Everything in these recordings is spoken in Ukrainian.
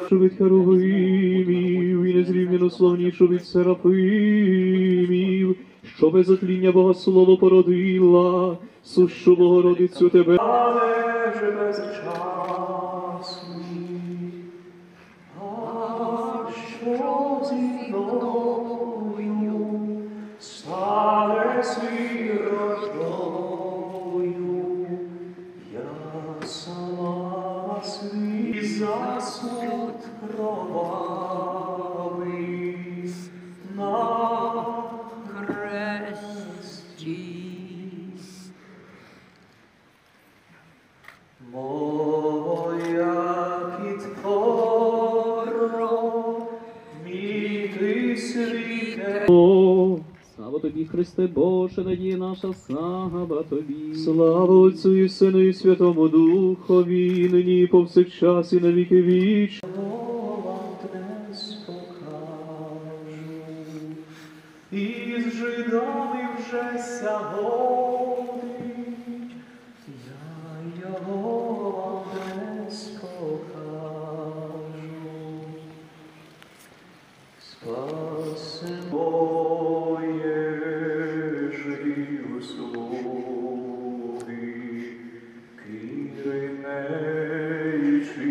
що від херувимів, і незрівняно славнішу від серафимів, що без отління Богослово породила, сущу Богородицю тебе. Але ж безчасний, а що зі мною стане сиротою, я сама свій засуд кровавий на хресті. Моя підпоро, мій ти світе. О, Слава тобі, Христе Боже, надія наша, слава тобі. слава Отцю і Сину і Святому Духові, і нині і повсякчас і на віки вічні. Вам днес покажу, із жидами вже сягодить, я його вам днес покажу. Спаси моє жив слуги, киринейчі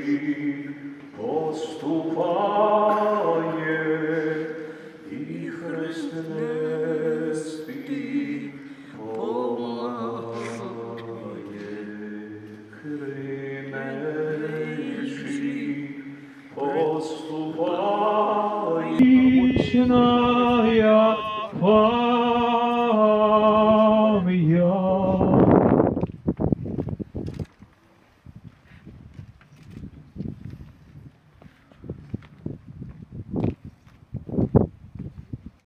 поступає, і хрест нести помагає. Киринейчі поступає. Вічна я